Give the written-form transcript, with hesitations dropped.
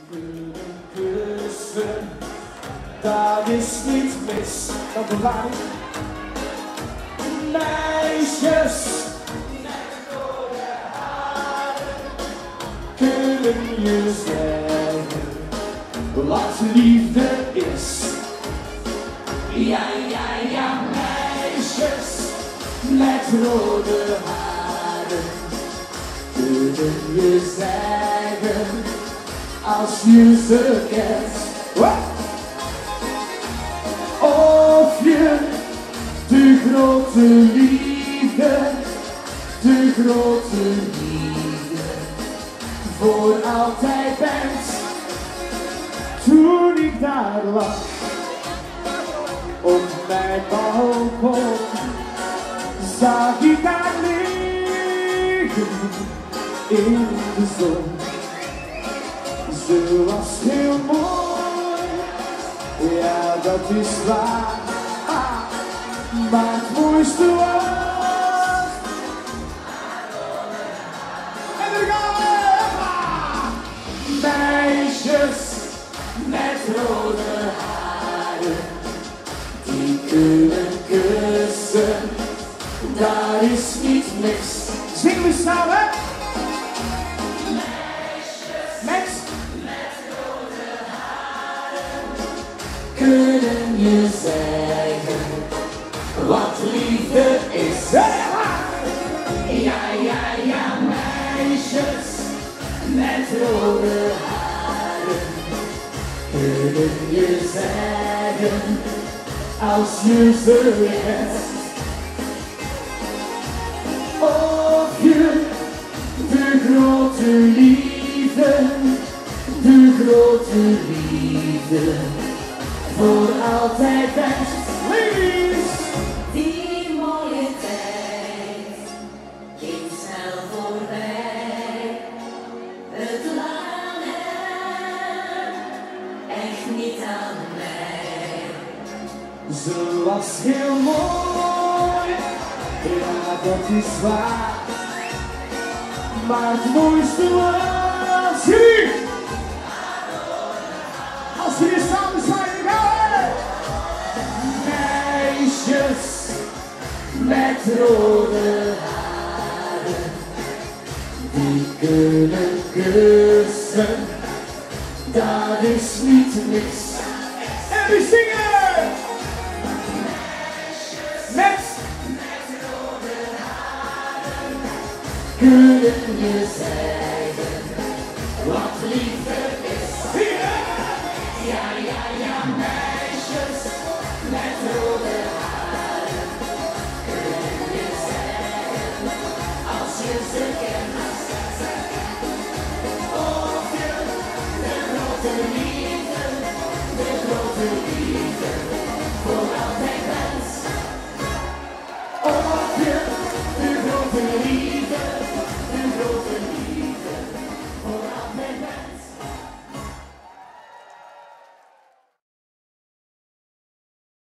kunnen kussen, dat is niet mis. Dat is waar. Meisjes met rode haren kunnen je zeggen wat liefde is. Ja, ja, ja, meisjes met rode haren kunnen je zeggen als je ze kent. Of je de grote liefde, de grote liefde voor altijd bent. Toen ik daar lag op mijn balkon, zag ik haar liggen in de zon. Ze was heel mooi, ja dat is waar. Maar het mooiste was, en er gaan we! Meisjes met rode haren, die kunnen kussen, daar is niet niks. Zingen we samen? Meisjes met rode haren, kunnen je zeggen wat liefde is. Ja, ja, ja, meisjes met rode haren kunnen je zeggen als je ze kent. Of je de grote liefde, de grote liefde voor altijd bent. Ladies! Die mooie tijd ging snel voorbij. Het lag aan hem, echt niet aan mij. Ze was heel mooi, ja dat is waar. Maar het mooiste was hier. Als jullie samen zijn, gaan we! Meisjes met rode haren, die kunnen kussen, dat is niet niks. En we zingen! Met rode haren kunnen je zeggen wat liefde is. Ja, ja, ja, meisjes met rode haren kunnen je zeggen als je ze kent.